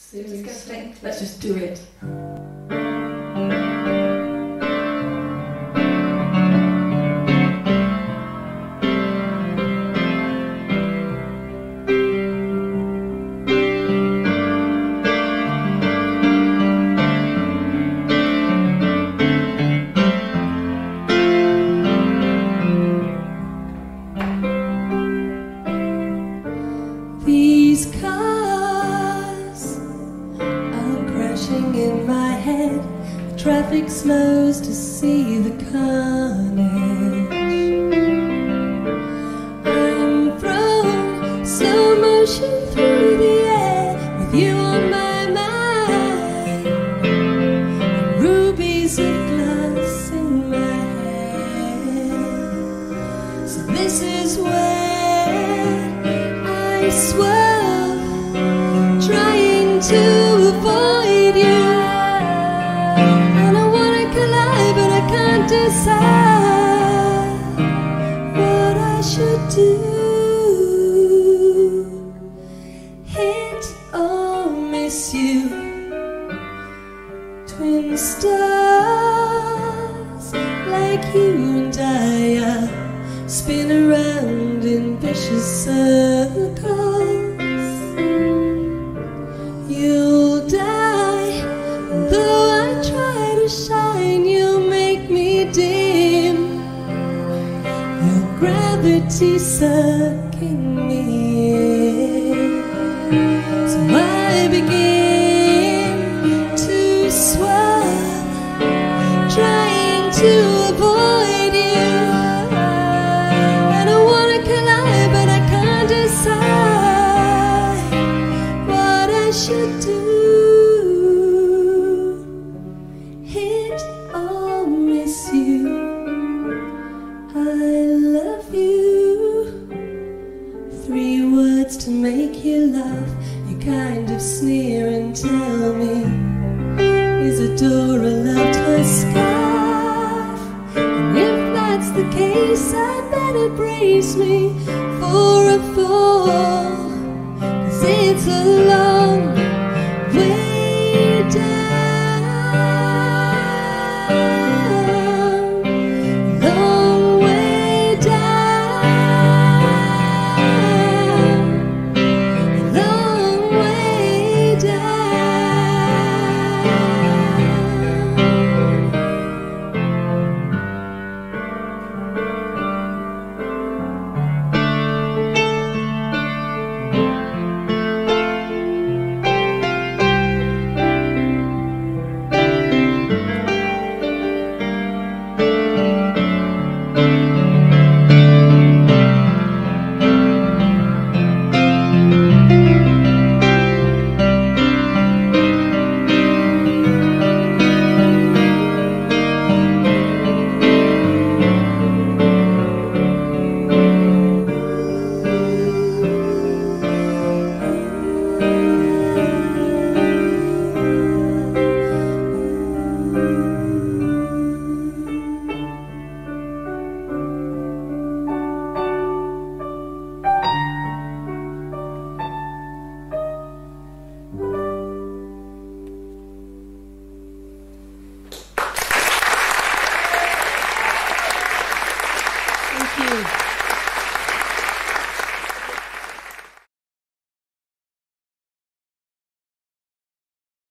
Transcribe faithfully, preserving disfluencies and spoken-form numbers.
Seriously? Let's just do it. These cars are crashing in my head. The traffic slows to see the carnage. I'm thrown slow motion through the air with you on my mind. Rubies of glass in my hair. So this is where I swirl, trying to avoid you. And I wanna collide, but I can't decide what I should do. Hit or miss you, twin stars like you and I are spin around in vicious circles. You'll die, and though I try to shine, you'll make me dim. Your gravity sucking me in. So I begin to swirl, trying to avoid you. Should do. Hit or miss you. I love you. Three words to make you laugh. You kind of sneer and tell me, Isadora loved her scarf. And if that's the case, I'd better brace me for